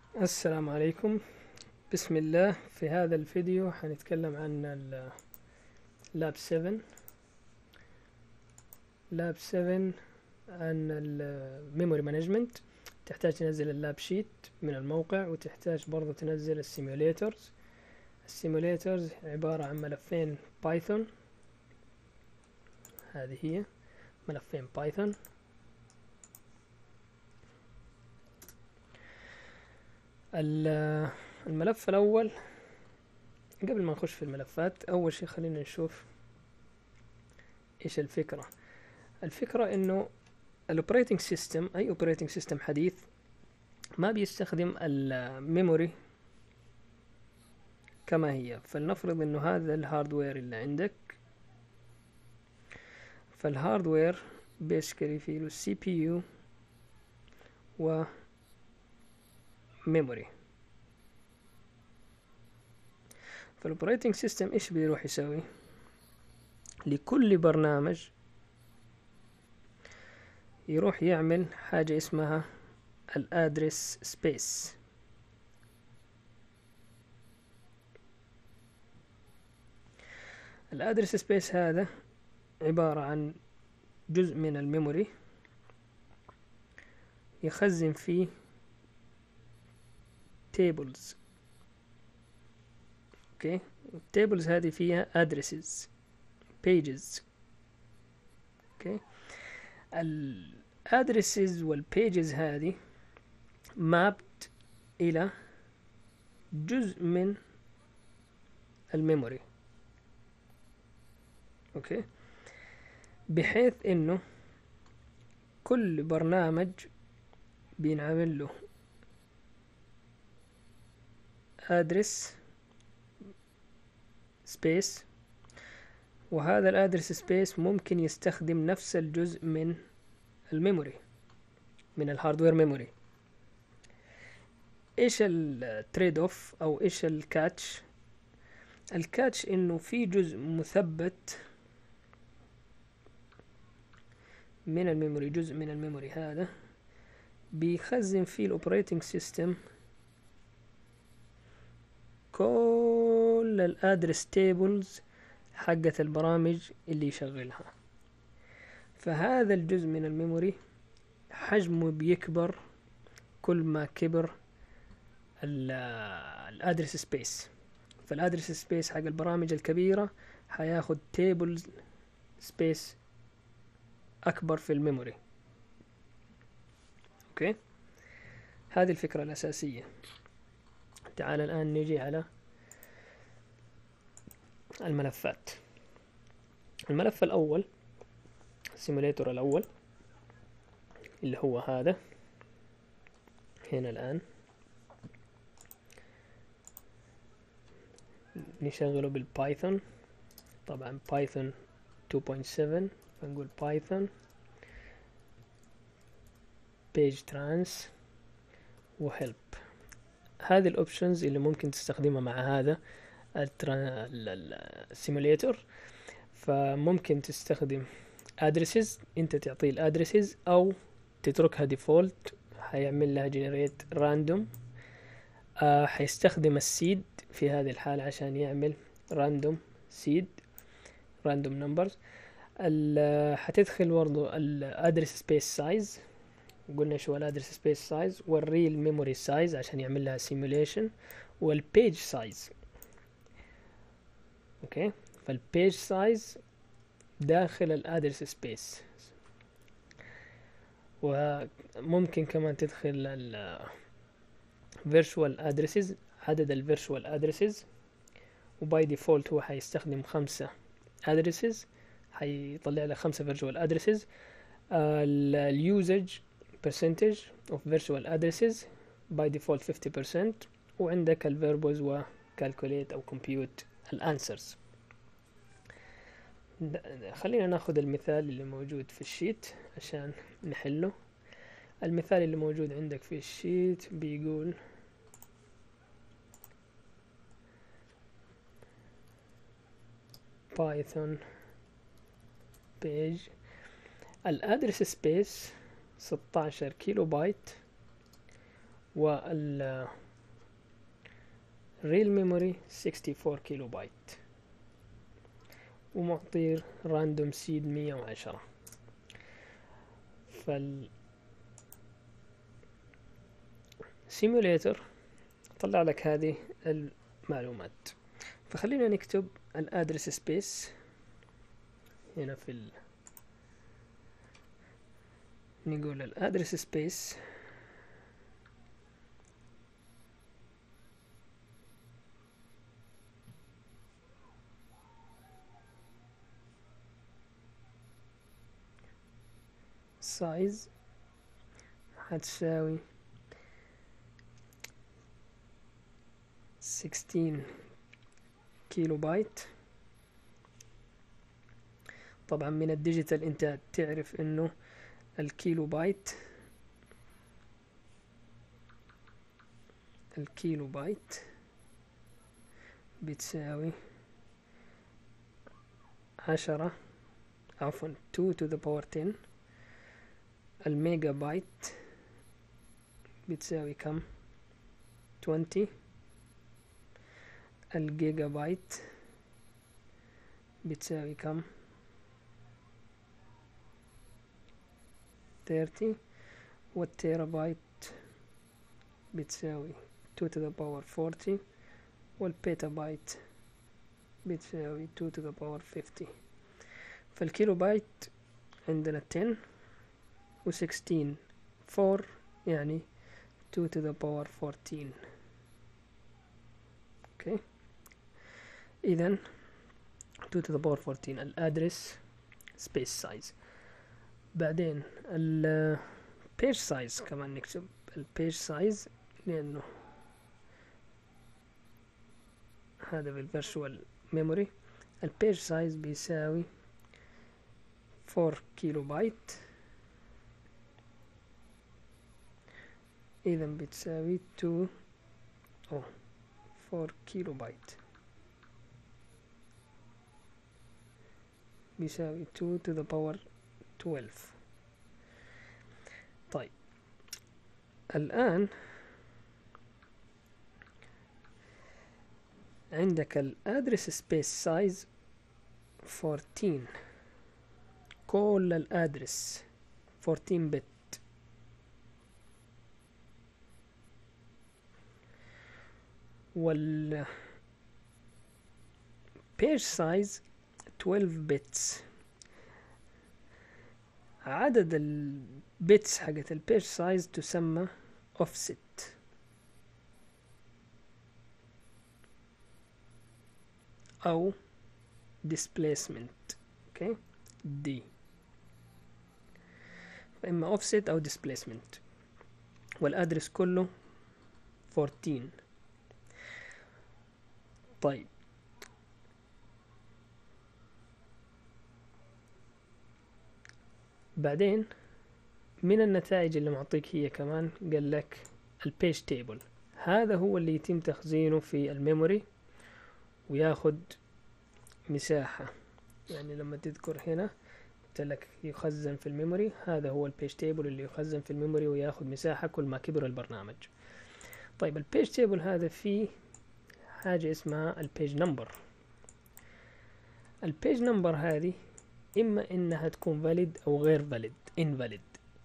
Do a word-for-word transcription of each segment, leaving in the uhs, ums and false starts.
السلام عليكم. بسم الله. في هذا الفيديو حنتكلم عن اللاب سبعة لاب سبعة عن الميموري مانجمنت. تحتاج تنزل اللاب شيت من الموقع، وتحتاج برضو تنزل السيموليترز. السيموليترز عبارة عن ملفين بايثون. هذه هي ملفين بايثون. الملف الأول، قبل ما نخش في الملفات، أول شيء خلينا نشوف إيش الفكرة. الفكرة إنه الاوبريتنج سيستم، اي اوبريتنج سيستم حديث، ما بيستخدم الميموري كما هي. فلنفرض انه هذا الهاردوير اللي عندك، فالهاردوير بيسكلي فيه له سي بي يو وميموري. فالاوبريتنج سيستم ايش بيروح يسوي؟ لكل برنامج يروح يعمل حاجة اسمها الادرس سبيس. الادرس سبيس هذا عبارة عن جزء من الميموري يخزن فيه tables. اوكي، التيبلز هذه فيها addresses pages. اوكي، الادرسز والبيجز هذه مابت الى جزء من الميموري. اوكي، بحيث انه كل برنامج بينعمل له ادرس سبيس، وهذا الادرس سبيس ممكن يستخدم نفس الجزء من الميموري، من الهاردوير ميموري. ايش التريد اوف او ايش الكاتش؟ الكاتش انه في جزء مثبت من الميموري، جزء من الميموري هذا بيخزن فيه الاوبريتنج سيستم كل الادرس تيبلز حقة البرامج اللي يشغلها. فهذا الجزء من الميموري حجمه بيكبر كل ما كبر الادرس سبيس. فالادرس سبيس حق البرامج الكبيرة حياخد تيبلز سبيس اكبر في الميموري. اوكي، هذه الفكرة الاساسية. تعال الان نجي على الملفات. الملف الاول، السيموليتور الاول اللي هو هذا هنا. الان نشغله بالبايثون، طبعا بايثون تو بوينت سفن. فنقول بايثون page trans وhelp. هذه الاوبشنز اللي ممكن تستخدمها مع هذا السيموليتور. فممكن تستخدم addresses، انت تعطيه الادرسز، او تتركها ديفولت حيعمل لها generate random. آه حيستخدم السيد في هذه الحالة عشان يعمل random seed random numbers. حتدخل برضو الادرس سبيس سايز، قلنا شو الادرس سبيس سايز، والريل ميموري سايز عشان يعمل لها سيموليشن، والبيج سايز. اوكي، فالبيج سايز داخل الادرس سبيس. وممكن كمان تدخل ال virtual addresses، عدد ال virtual addresses، وباي ديفولت هو حيستخدم خمسة addresses، حيطلع لك خمسة virtual addresses. ال usage percentage of virtual addresses by default fifty percent. وعندك ال verbose و calculate أو compute ال answers. خلينا ناخذ المثال اللي موجود في الشيت عشان نحله. المثال اللي موجود عندك في الشيت بيقول بايثون page، الادرس سبيس ستاشر كيلو بايت، وال ريل ميموري ستة وستين كيلو بايت، ومعطي راندوم سيد مية وعشرة. فال سيموليتر طلع لك هذه المعلومات. فخلينا نكتب الادرس سبيس هنا في ال... نقول الادرس سبيس سايز هتساوي ستاشر كيلو بايت. طبعا من الديجيتال انت تعرف انه الكيلو بايت الكيلو بايت بتساوي عشرة، عفوا two to the power ten. الميجا بايت بتساوي كم؟ عشرين. الجيجا بايت بتساوي كم؟ ثلاثين. والتيرا بايت بتساوي two to the power forty. والبيتا بايت بتساوي two to the power fifty. فالكيلو بايت عندنا ten و sixteen four، يعني two to the power fourteen. اوكي، اذا two to the power fourteen الادرس سبيس سايز. بعدين البيج سايز كمان نكتب البيج سايز، لانه هذا بالفيرتشوال ميموري. البيج سايز بيساوي four كيلو بايت، اذا بتساوي two او four كيلو بايت بيساوي two to the power twelve. طيب الآن عندك الادرس سبيس سايز fourteen، كل الادرس fourteen بت، وال page size twelve bits. عدد البيتس حقت البيج سايز تسمى offset أو displacement. اوكي، دي فإما offset أو displacement. والأدرس كله fourteen. طيب بعدين من النتائج اللي معطيك هي كمان قال لك البيج تيبل، هذا هو اللي يتم تخزينه في الميموري وياخد مساحة. يعني لما تذكر هنا قلت لك يخزن في الميموري، هذا هو البيج تيبل اللي يخزن في الميموري وياخد مساحة كل ما كبر البرنامج. طيب البيج تيبل هذا فيه حاجة اسمها البيج نمبر. البيج نمبر هذه اما انها تكون valid او غير valid invalid.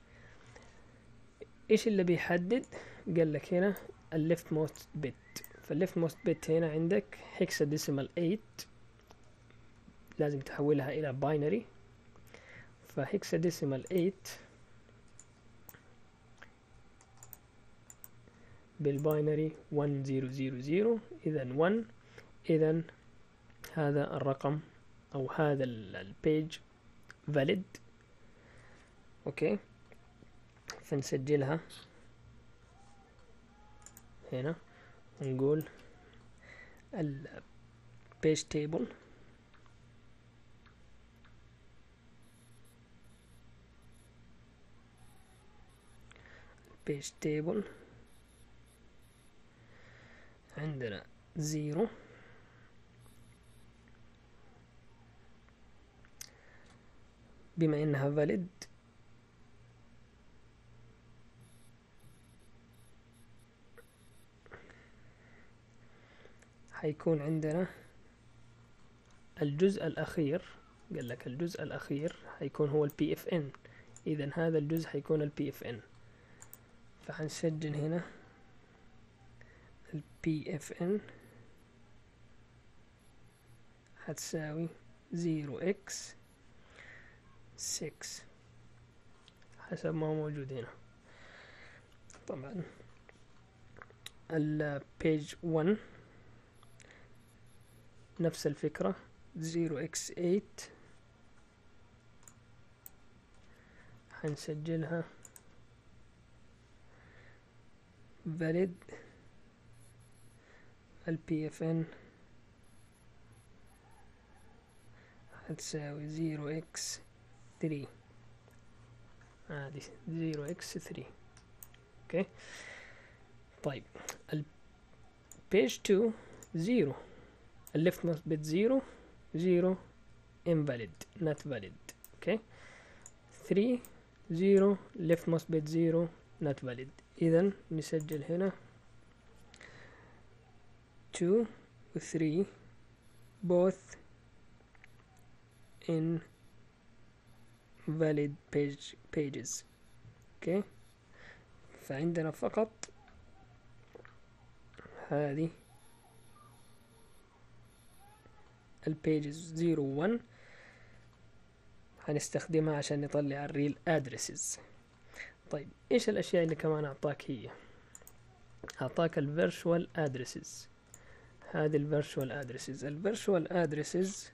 ايش اللي بيحدد؟ قال لك هنا الليفت موست بت. فالليفت موست بت هنا عندك hexadecimal eight، لازم تحولها الى باينري. فhexadecimal eight بالباينري one zero zero zero، اذا one، اذا هذا الرقم او هذا البيج valid. اوكي، فنسجلها هنا ونقول البيج تيبل البيج تيبل عندنا زيرو، بما انها valid حيكون عندنا الجزء الأخير، قال لك الجزء الأخير حيكون هو ال بي إف إن، إذا هذا الجزء حيكون ال بي إف إن، فحنسجل هنا ال بي إف إن هتساوي زيرو إكس سكس حسب ما هو موجود هنا. طبعا ال page one نفس الفكرة زيرو إكس إيت حنسجلها valid ال بي إف إن هتساوي زيرو إكس ثري، هذه زيرو إكس ثري. اوكي طيب ال page two زيرو، ال left must bit زيرو زيرو invalid not valid. اوكي ثري زيرو left must bit زيرو not valid. اذا نسجل هنا two و three both in valid page pages. اوكي فعندنا فقط هذه البيجز زيرو ون هنستخدمها عشان نطلع الريل ادرسز. طيب ايش الاشياء اللي كمان اعطاك؟ هي اعطاك الفيرتشوال ادرسز، هذه الفيرتشوال ادرسز. الفيرتشوال ادرسز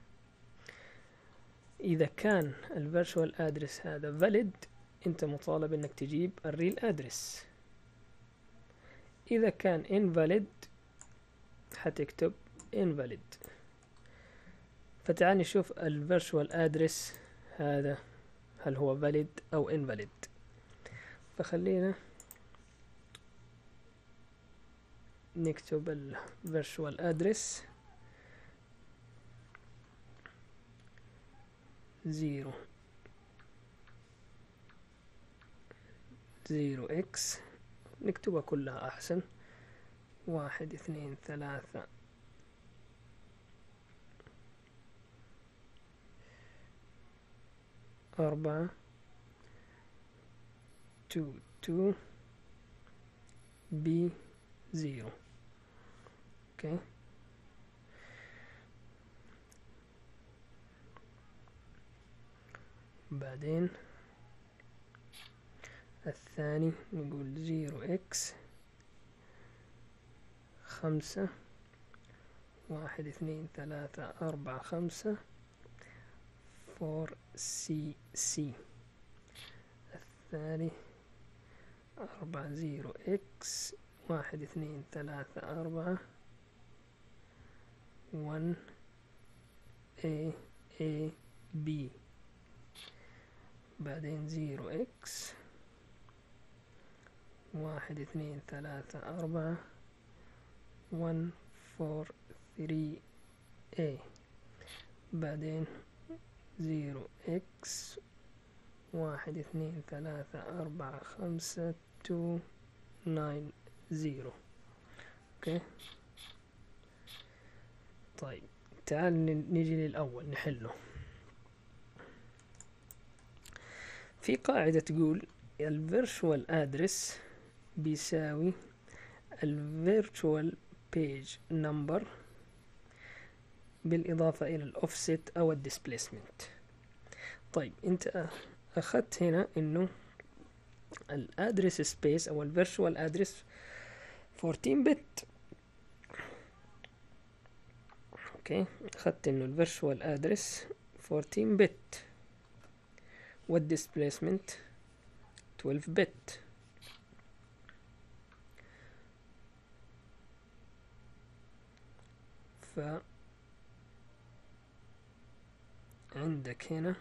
اذا كان الفيرتشوال ادرس هذا valid انت مطالب انك تجيب الريل ادرس، اذا كان invalid حتكتب invalid. فتعال نشوف الفيرتشوال ادرس هذا هل هو valid او invalid. فخلينا نكتب الفيرتشوال ادرس زيرو زيرو اكس، نكتبها كلها احسن، واحد اثنين ثلاثة أربعة تو تو بي زيرو. اوكي بعدين الثاني نقول زيرو اكس خمسة واحد اثنين ثلاثة أربعة خمسة فور سي سي. الثاني أربعة زيرو اكس واحد اثنين ثلاثة أربعة ون اي اي بي. بعدين زيرو اكس واحد اثنين ثلاثة أربعة ون فور ثري اي. بعدين زيرو اكس واحد اثنين ثلاثة أربعة خمسة تو ناين زيرو. اوكي طيب تعال نجي للأول نحله. في قاعدة تقول الفيرتشوال ادرس بيساوي الفيرتشوال بيج نمبر بالإضافة إلى الأوفست أو الديسبليسمنت. طيب أنت أخذت هنا إنه الأدرس سبيس أو الفيرتشوال أدرس فورتين بت. أوكي أخذت إنه الفيرتشوال أدرس فورتين بت والديسبليسمنت تويلف بت. ف عندك هنا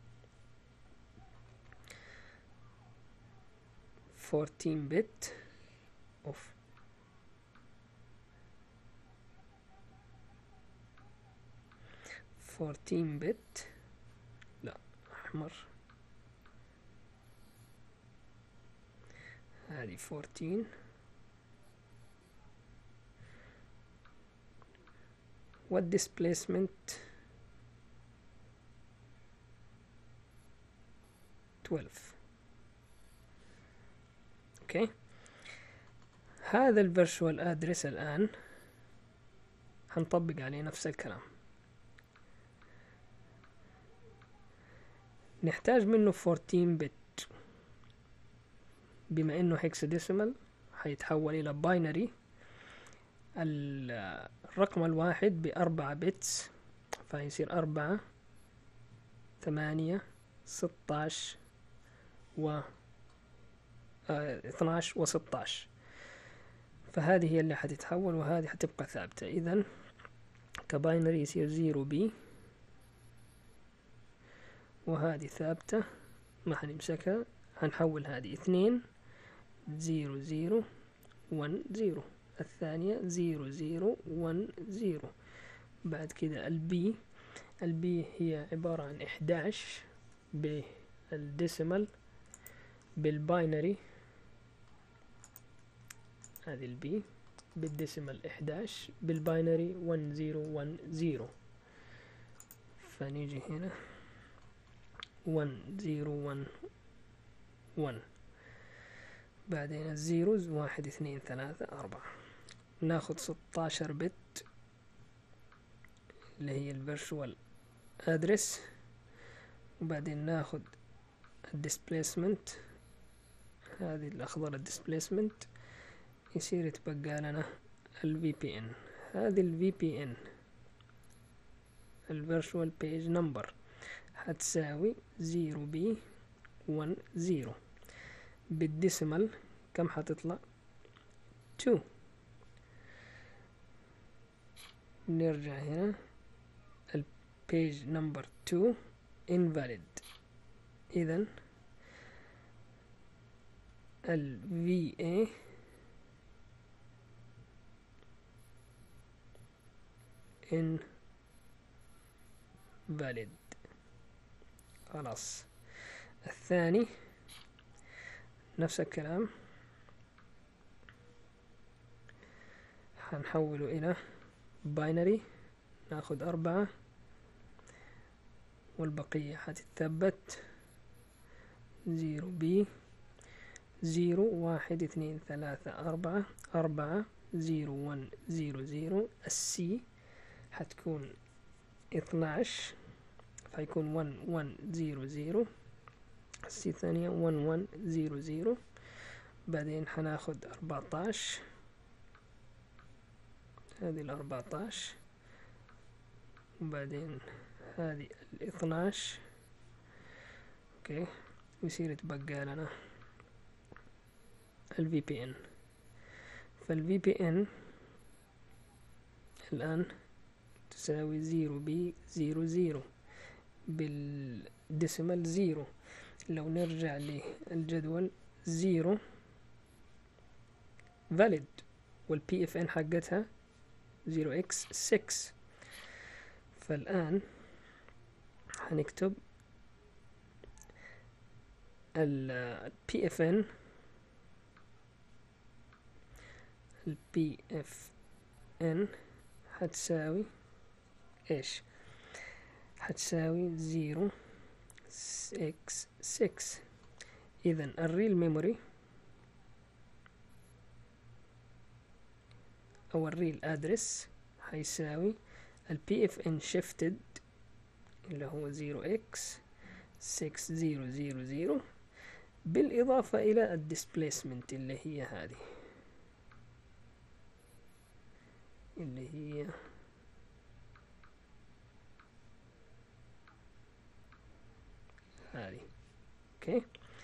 فورتين بت اوف فورتين بت لا احمر، هذه فورتين والديسبليسمنت اثناشر. اوكي، هذا الفيرتشوال ادرس الان هنطبق عليه نفس الكلام. نحتاج منه أربعتاشر بت، بما انه هيكساديسيمال هيتحول الى باينري. الرقم الواحد بأربعة بيتس، فهيصير أربعة ثمانية ستاش و اثناش وستاش. فهذه هي اللي حتتحول، وهذه حتبقى ثابتة. إذن كباينري يصير زيرو بي، وهذه ثابتة ما حنمسكها. هنحول هذه اثنين زيرو زيرو ون زيرو، الثانية زيرو زيرو ون زيرو. بعد كده البي، البي هي عبارة عن احداش بالديسيمال بالباينري. هذه البي بالديسيمال احداش، بالباينري ون زيرو ون زيرو. فنيجي هنا ون زيرو ون ون، بعدين الزيروز واحد اثنين ثلاثة أربعة. ناخد ستاشر بت اللي هي الفيرتشوال ادرس، وبعدين ناخد الديسبليسمنت، هذه الأخضر الديسبليسمنت، يصير يتبقى لنا ال في بي إن. هذه ال في بي إن الفيرتشوال بيج نمبر هتساوي زيرو بي ون زيرو. بالديسيمال كم حتطلع؟ تو. نرجع هنا البيج نمبر تو invalid. إذن ال في إيه invalid. خلاص. الثاني نفس الكلام، هنحوله إلى باينري. ناخد أربعة والبقية هتتثبت زيرو بي زيرو واحد اثنين ثلاثة أربعة أربعة زيرو ون زيرو زيرو. السي هتكون اثناش، فيكون ون ون زيرو زيرو. السي الثانية ون ون زيرو زيرو. بعدين هناخد أربعتاش، هذه الأربعتاش، وبعدين هذه الاثناش. اوكي، ويصير يتبقى لنا ال في بي إن. فال في بي إن الآن تساوي زيرو بي زيرو زيرو بالديسيمال زيرو. لو نرجع للجدول زيرو valid، والبي اف ان حقتها زيرو اكس ستة. فالآن هنكتب ال بي اف ان، ال بي اف ان هتساوي ايش؟ هتساوي زيرو اكس ستة. إذن الريل ميموري أو الريل أدرس هيساوي ال بي اف ان shifted اللي هو زيرو اكس ستة زيرو زيرو زيرو، بالإضافة إلى الديسبليسمنت اللي هي هذه، اللي هي هذه. اوكي،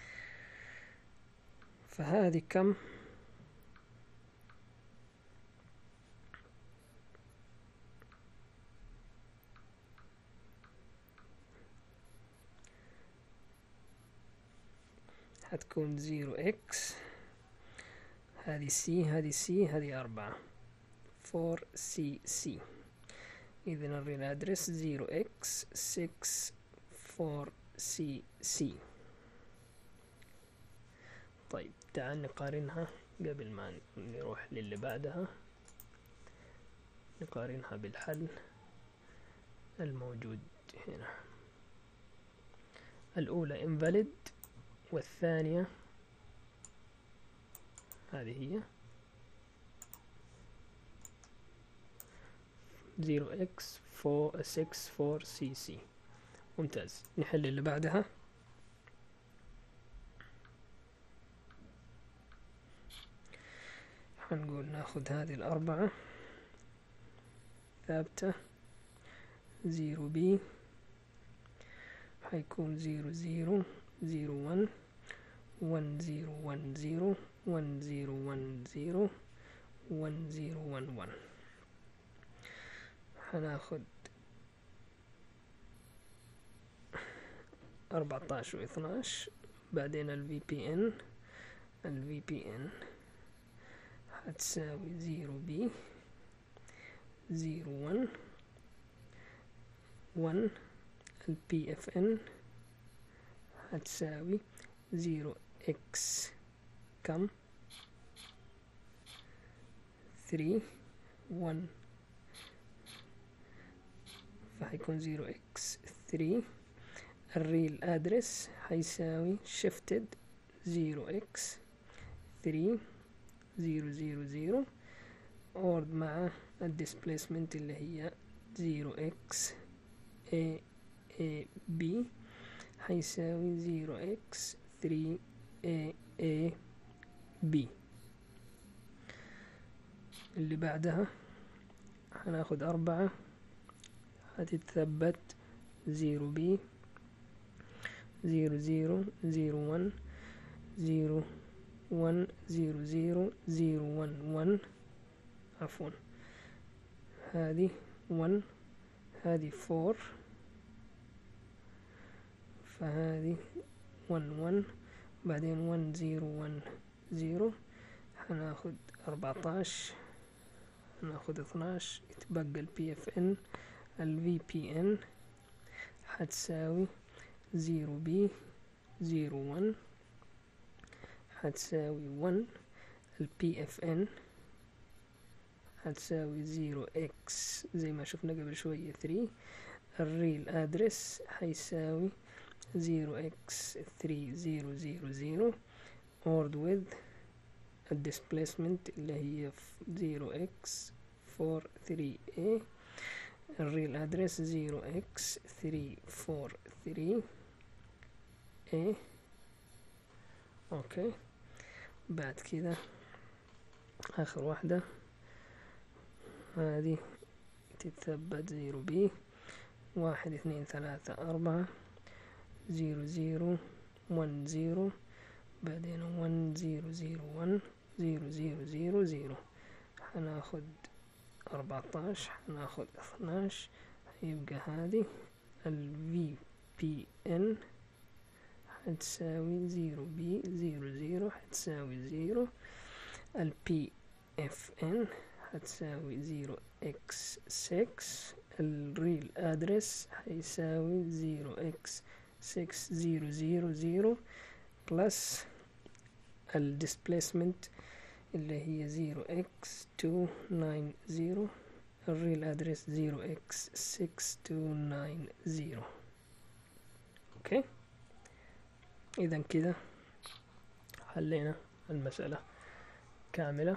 فهذه كم؟ هتكون زيرو اكس، هذه سي، هذه سي، هذه أربعة، فور سي سي. إذن الريل أدرس زيرو اكس ستة فور سي سي. طيب تعال نقارنها قبل ما نروح للي بعدها. نقارنها بالحل. الموجود هنا. الأولى invalid والثانية هذه هي زيرو إكس فور سكس فور سي سي. ممتاز. نحل اللي بعدها. هنقول ناخد هذه الأربعة ثابتة، زيرو بي حيكون زيرو زيرو زيرو ون ون زيرو ون زيرو ون زيرو ون زيرو ون زيرو ون ون. هناخد أربعتاش واثناش، بعدين ال في بي ان ال في بي ان هتساوي زيرو بي زيرو ون ون، ال بي اف ان هتساوي زيرو اكس كم ثري ون، فهيكون زيرو اكس ثري. الريل ادرس هيساوي shifted زيرو اكس ثري زيرو زيرو زيرو اور مع الديسبليسمنت اللي هي زيرو اكس اي اي بي هيساوي زيرو اكس ثري اي اي بي. اللي بعدها هناخد أربعة هتتثبت زيرو بي زيرو زيرو زيرو ون زيرو ون زيرو زيرو زيرو ون ون، عفوا هذه ون هذه فور، فهذه ون ون بعدين ون زيرو ون زيرو. هناخد أربعتاش هناخد اثناش، يتبقى ال بي اف ان ال في بي ان هتساوي زيرو بي زيرو ون هتساوي ون، ال بي اف ان هتساوي زيرو اكس زي ما شفنا قبل شوية ثري. الريل ادرس هيساوي زيرو اكس ثري زيرو زيرو زيرو ordered with الديسبليسمنت اللي هي زيرو اكس فور ثري اي. الريل ادرس زيرو اكس ثري فور ثري اي. اوكي. بعد كده اخر واحدة هذه تتثبت زيرو بي واحد اثنين ثلاثة أربعة زيرو زيرو ون زيرو بعدين ون زيرو زيرو ون زيرو زيرو زيرو زيرو. هناخد أربعتاش هناخد اثناش، يبقى هذه ال في بي ان هتساوي زيرو بي زيرو زيرو هتساوي زيرو، ال بي اف ان هتساوي زيرو اكس سكس. الريل ادرس هيساوي زيرو اكس سكس زيرو زيرو زيرو بلس الديسبليسمنت اللي هي زيرو اكس تو ناين زيرو. الريل ادرس زيرو اكس سكس تو ناين زيرو. اوكي. اذا كده حلينا المسألة كاملة.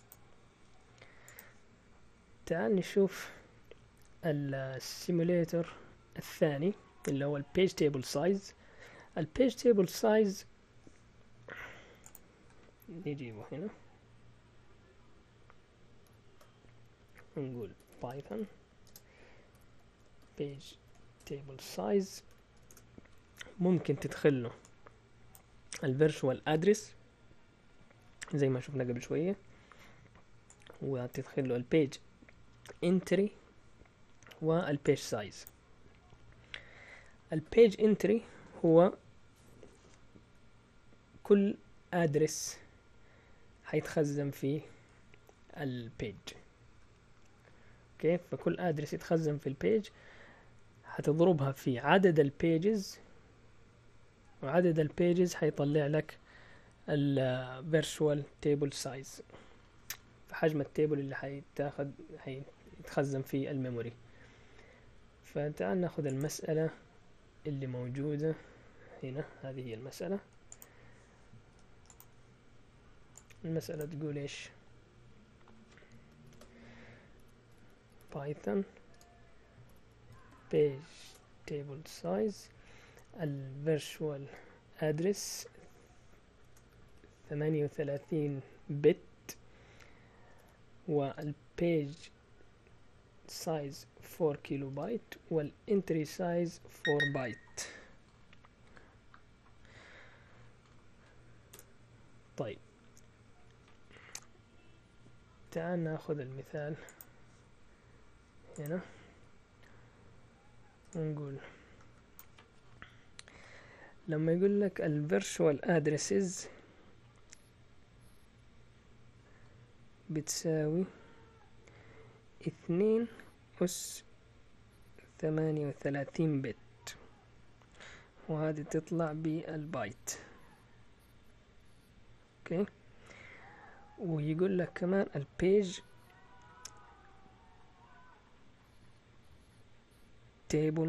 تعال نشوف السيموليتر الثاني اللي هو البيج تيبل سايز. البيج تيبل سايز نجيبه هنا نقول بايثون page table size. ممكن تدخله الفيرتشوال ادرس زي ما شفنا قبل شوية، وتدخله البيج انتري والبيج سايز. البيج انتري هو كل ادرس هيتخزن في البيج. اوكي، فكل ادرس يتخزن في البيج هتضربها في عدد البيجز، وعدد البيجز هيطلع لك ال virtual table size، حجم التيبل اللي هيتاخد هيتخزن في الميموري. في فتعال ناخذ المسألة اللي موجودة هنا. هذه هي المسألة. المسألة تقول ايش؟ بايثون page table size ال virtual address ثمانية وثلاثين بت، والبيج سايز فور كيلو بايت، والانتري سايز فور بايت. طيب تعال ناخذ المثال هنا ونقول لما يقول لك ال virtual addresses بتساوي اثنين أس ثمانية وثلاثين بت، وهذه تطلع بالبايت. اوكي. ويقول لك كمان البيج تيبل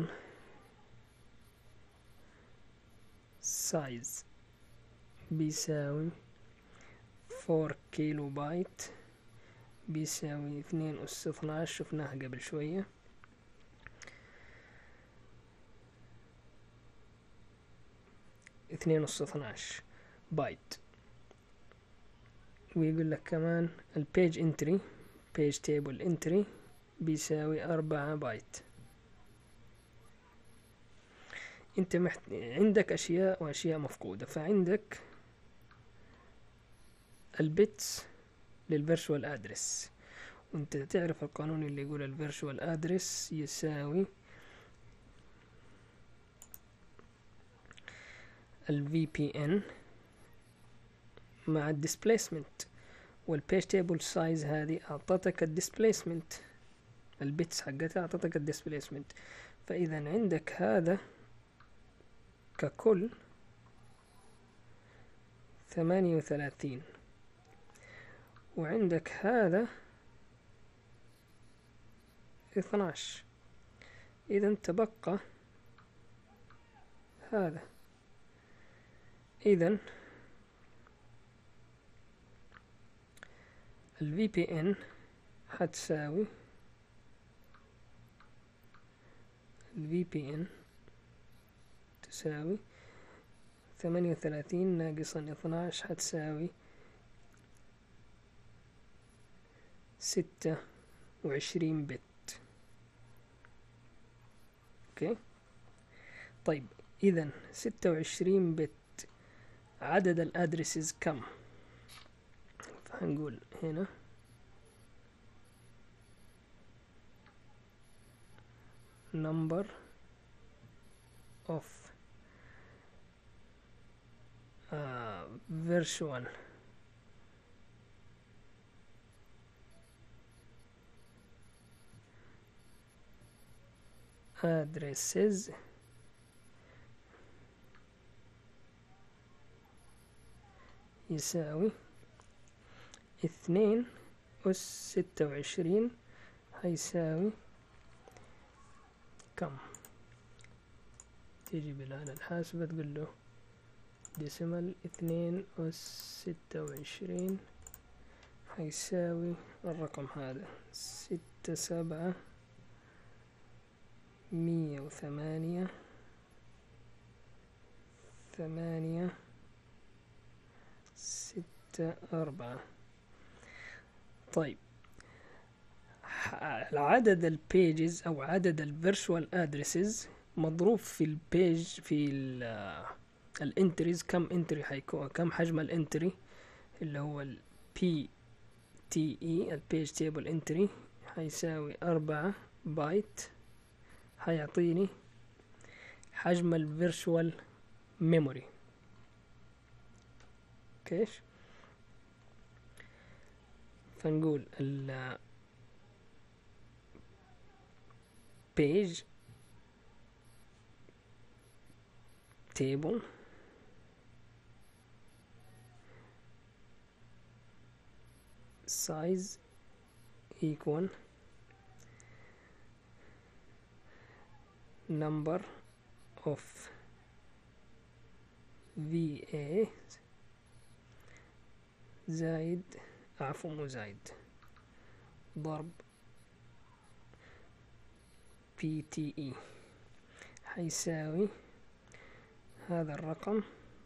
سايز بيساوي فور كيلو بايت، بيساوي اثنين أس اثناش، شفناها قبل شوية. اثنين أس اثناش بايت. ويقول لك كمان البيج انتري بيج تيبل انتري بيساوي أربعة بايت. انت محت... عندك اشياء واشياء مفقودة. فعندك البيتس للفيرشوال ادرس، وانت تعرف القانون اللي يقول الفيرشوال ادرس يساوي ال في بي إن مع الديسبليسمنت، والبيج تيبل سايز هذه اعطتك الديسبليسمنت، البيتس حقتها اعطتك الديسبليسمنت. فاذا عندك هذا ككل ثمانية وثلاثين، وعندك هذا اثناش، اذا تبقى هذا. اذا ال في بي إن حتساوي ال في بي إن تساوي ثمانية وثلاثين ناقصا اثناش حتساوي ستة وعشرين بت. اوكي. طيب اذا ستة وعشرين بت عدد الادرسز كم؟ فهنقول هنا number of uh, virtual addresses يساوي اثنين أس ستة وعشرين هيساوي كم؟ تيجي بالآلة الحاسبة تقول له ديسيمال اثنين أس ستة وعشرين هيساوي الرقم هذا ستة سبعة مية وثمانية ثمانية ستة أربعة. طيب عدد البيجز أو عدد الفيرشوال ادرسز مضروب في البيج في الانتريز. كم انتري حيكون؟ كم حجم الانتري اللي هو ال بي تي إي البيج تيبل انتري هيساوي أربعة بايت، هيعطيني حجم الفيرشوال ميموري. كيف؟ فنقول ال page table size equal number of في إيه زايد، عفوا مو زايد، ضرب بي تي إي حيساوي هذا الرقم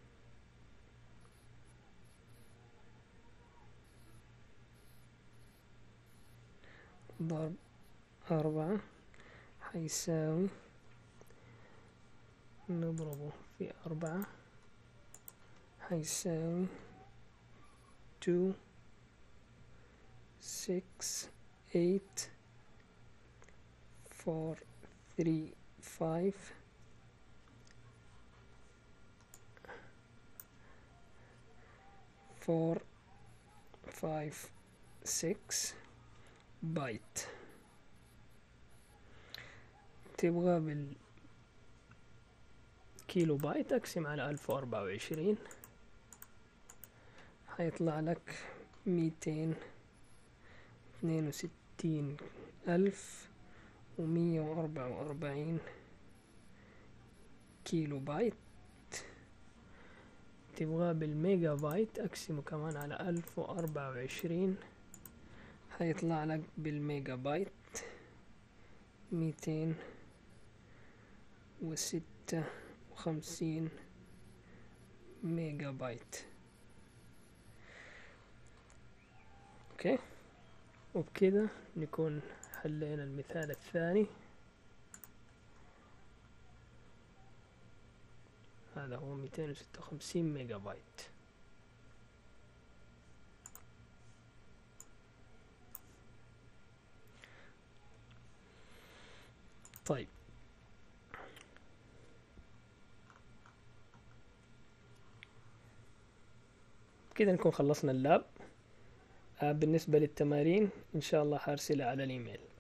ضرب أربعة حيساوي، نضربه في أربعة حيساوي two six eight four three five four five six بايت. تبغى بالكيلو بايت اقسم على ألف وأربعة وعشرين، حيطلع لك ميتين اثنين وستين ألف ومية وأربعة وأربعين كيلو بايت. تبغى بالميجا بايت اقسمه كمان على ألف وأربعة وعشرين، حيطلع لك بالميجا بايت ميتين وستة وخمسين ميجا بايت. اوكي، وبكده نكون حلينا المثال الثاني. هذا هو ميتين وستة وخمسين ميجا بايت. طيب كده نكون خلصنا اللاب. آه بالنسبة للتمارين إن شاء الله حارسلها على الإيميل.